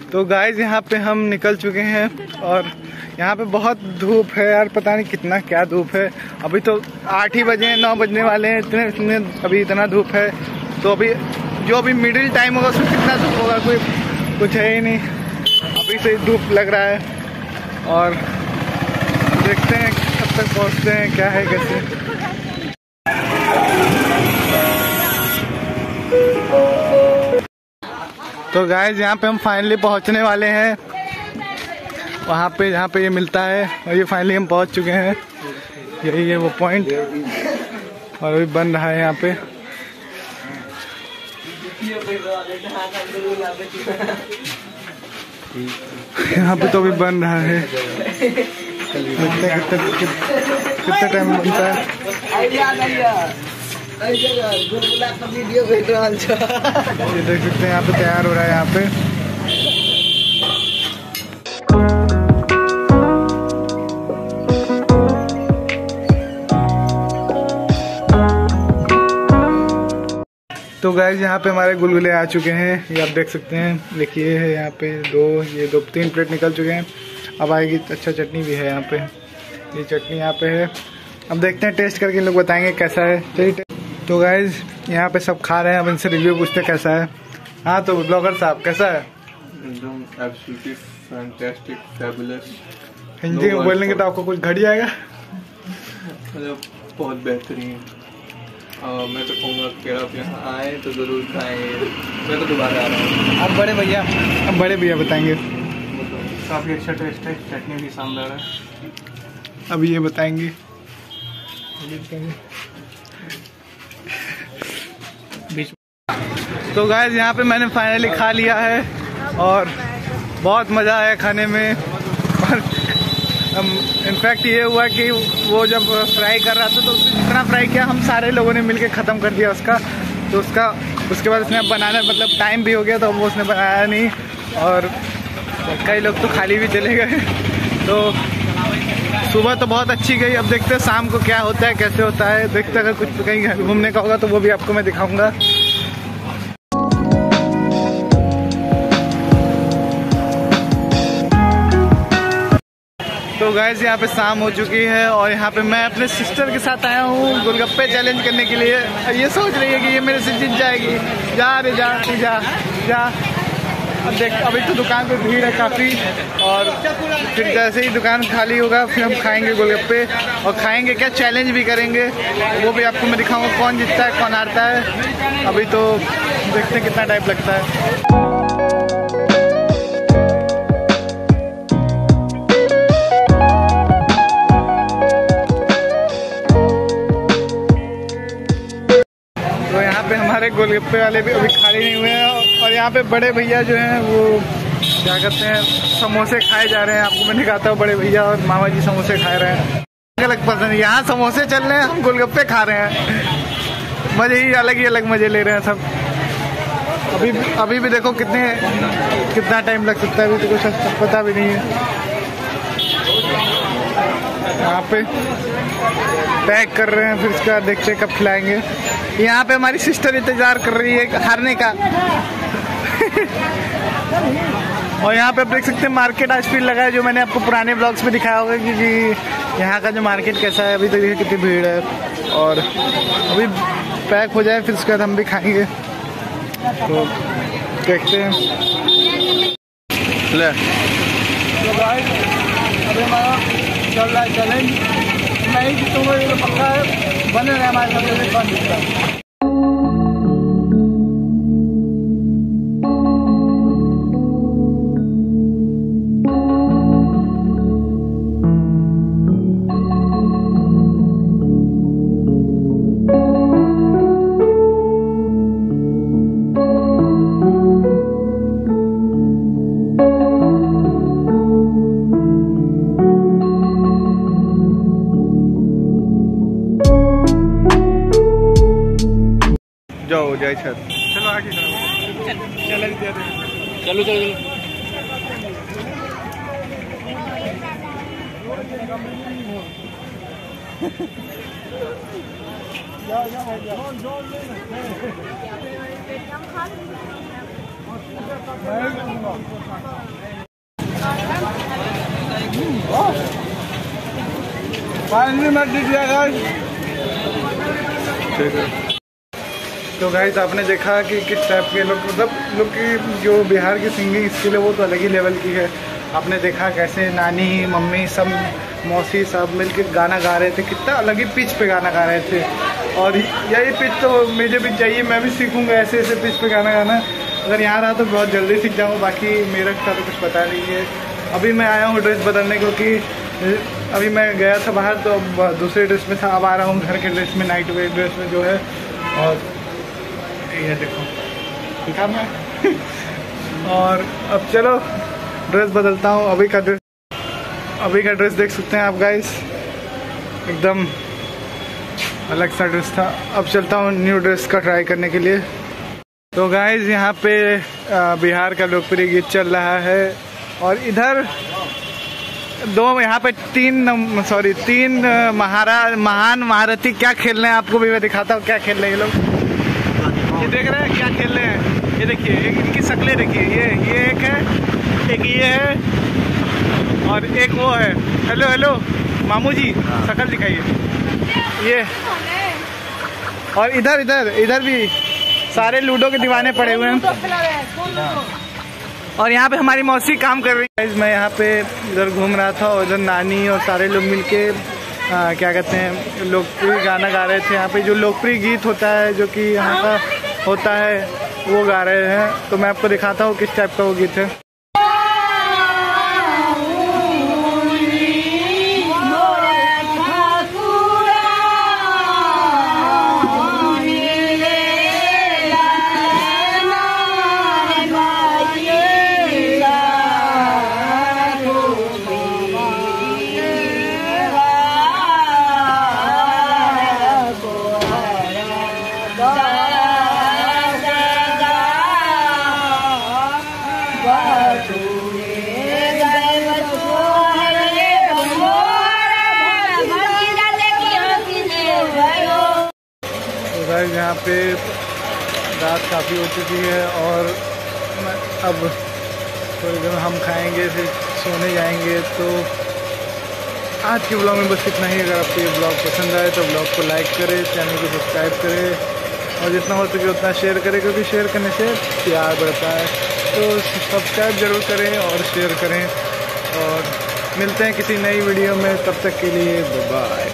तो गाइज यहाँ पे हम निकल चुके हैं और यहाँ पे बहुत धूप है यार, पता नहीं कितना क्या धूप है। अभी तो 8 ही बजे 9 बजने वाले हैं, इतने अभी इतना धूप है। तो अभी जो अभी मिडिल टाइम होगा उसमें कितना धूप होगा कोई कुछ है ही नहीं। अभी से धूप लग रहा है और देखते हैं कब तक पहुँचते हैं, क्या है कैसे। तो गाइज यहाँ पे हम फाइनली पहुँचने वाले हैं वहाँ पे जहाँ पे ये मिलता है, और ये फाइनली हम पहुँच चुके हैं। यही है वो पॉइंट और अभी बन रहा है यहाँ पे। यहाँ पे तो अभी बन रहा है, कितना टाइम लगता है। ये देख सकते हैं यहाँ पे तैयार हो रहा है यहाँ पे। तो गाइस यहाँ पे हमारे गुलगुले आ चुके हैं, ये आप देख सकते हैं। देखिए है यहाँ पे 3 प्लेट निकल चुके हैं। अब आएगी अच्छा चटनी भी है यहाँ पे, ये चटनी यहाँ पे है। अब देखते हैं टेस्ट करके इन लोग बताएंगे कैसा है। चलिए तो गाइज यहाँ पे सब खा रहे हैं, अब इनसे रिव्यू पूछते कैसा है। हाँ तो ब्लॉगर साहब कैसा है? एकदम एब्सोल्युटली फैंटास्टिक फैबुलस। हिंदी में बोलेंगे तो आपको कुछ घट जाएगा। मतलब बहुत बेहतरीन। मैं तो कहूँगा कि आप यहाँ आए तो ज़रूर खाएं। मैं तो दोबारा आ रहा हूँ। अब बड़े भैया बताएंगे। काफ़ी अच्छा टेस्ट है, चटनी भी शानदार है। अब ये बताएंगे। तो गाइस यहाँ पे मैंने फाइनली खा लिया है और बहुत मज़ा आया खाने में। और इनफैक्ट ये हुआ कि वो जब फ्राई कर रहा था तो उसने जितना फ्राई किया हम सारे लोगों ने मिलके ख़त्म कर दिया उसका। तो उसके बाद उसने बनाना मतलब टाइम भी हो गया तो वो उसने बनाया नहीं और कई लोग तो खाली भी चले गए। तो सुबह तो बहुत अच्छी गई, अब देखते हैं शाम को क्या होता है कैसे होता है। देखते अगर कुछ कहीं घूमने का होगा तो वो भी आपको मैं दिखाऊंगा। तो गाइस यहाँ पे शाम हो चुकी है और यहाँ पे मैं अपने सिस्टर के साथ आया हूँ गोलगप्पे चैलेंज करने के लिए। ये सोच रही है कि ये मेरे से जीत जाएगी। जा रे जा जा जा। अब देख अभी तो दुकान पे भीड़ है काफ़ी और फिर जैसे ही दुकान खाली होगा फिर हम खाएंगे गोलगप्पे और खाएंगे क्या चैलेंज भी करेंगे, वो भी आपको मैं दिखाऊंगा कौन जीतता है कौन हारता है। अभी तो देखते हैं कितना टाइम लगता है। तो यहाँ पे हमारे गोलगप्पे वाले भी अभी खाली नहीं हुए हैं और यहाँ पे बड़े भैया जो हैं वो क्या कहते हैं समोसे खाए जा रहे हैं। आपको मैं दिखाता हूँ, बड़े भैया और मामा जी समोसे खा रहे हैं। अलग पसंद है, यहाँ समोसे चल रहे हैं, हम गोलगप्पे खा रहे हैं। मजे ही अलग मजे ले रहे हैं सब। अभी भी देखो कितना टाइम लग सकता है, अभी तो कुछ पता भी नहीं है। यहाँ पे पैक कर रहे हैं, फिर उसके बाद देखते कब खिलाएंगे। यहाँ पे हमारी सिस्टर इंतजार कर रही है हारने का। और यहाँ पे आप देख सकते हैं मार्केट आज फिर लगा है, जो मैंने आपको पुराने ब्लॉग्स में दिखाया होगा कि यहाँ का जो मार्केट कैसा है। अभी तो देखिए कितनी भीड़ है और अभी पैक हो जाए फिर उसके बाद हम भी खाएंगे। तो देखते हैं। ले तो भाई अभी हमारा चल रहा है चैलेंज। नहीं जीतूंगा ये तो पक्का है, बने रहे हमारे साथ कौन जीतता है। जाओ जय छत। चलो आगे चैलेंज दे दे। चलो तो गाइस आपने देखा कि किस टाइप के लोग, मतलब लोग की जो बिहार की सिंगिंग स्किल है वो तो अलग ही लेवल की है। आपने देखा कैसे नानी मम्मी सब मौसी सब मिलकर गाना गा रहे थे, कितना अलग ही पिच पे गाना गा रहे थे। और यही पिच तो मुझे भी चाहिए, मैं भी सीखूंगा ऐसे ऐसे पिच पे गाना गाना। अगर यहाँ रहा तो बहुत जल्दी सीख जाऊँगा। बाकी मेरा का तो कुछ पता नहीं है। अभी मैं आया हूँ ड्रेस बदलने, क्योंकि अभी मैं गया था बाहर तो दूसरे ड्रेस में था, अब आ रहा हूँ घर के ड्रेस में, नाइट वेयर ड्रेस में जो है। और ये देखो दिखा मैं और अब चलो ड्रेस बदलता हूँ। अभी का ड्रेस देख सकते हैं आप गाइस, एकदम अलग सा ड्रेस था। अब चलता हूँ न्यू ड्रेस का ट्राई करने के लिए। तो गाइस यहाँ पे बिहार का लोकप्रिय गीत चल रहा है और इधर तीन महान महारथी क्या खेल रहे हैं आपको भी मैं दिखाता हूँ क्या खेल रहे हैं ये लोग। ये देख रहे हैं क्या खेल रहे हैं, ये देखिए इनकी शक्लें देखिए, ये एक है, एक ये है और एक वो है। हेलो हेलो मामू जी शक्ल दिखाइए। ये और इधर भी सारे लूडो के दीवाने पड़े हुए हैं और यहाँ पे हमारी मौसी काम कर रही है। मैं यहाँ पे इधर घूम रहा था और इधर नानी और सारे लोग मिलके क्या कहते हैं लोकप्रिय गाना गा रहे थे। यहाँ पे जो लोकप्रिय गीत होता है जो कि यहाँ का होता है वो गा रहे हैं। तो मैं आपको दिखाता हूँ किस टाइप का वो गीत है। यहाँ पे रात काफ़ी हो चुकी है और अब थोड़ी देर में हम खाएंगे फिर सोने जाएंगे। तो आज के ब्लॉग में बस इतना ही। अगर आपको ये ब्लॉग पसंद आए तो ब्लॉग को लाइक करें, चैनल को सब्सक्राइब करें और जितना हो सके उतना शेयर करें, क्योंकि शेयर करने से प्यार बढ़ता है। तो सब्सक्राइब ज़रूर करें और शेयर करें और मिलते हैं किसी नई वीडियो में। तब तक के लिए बाय।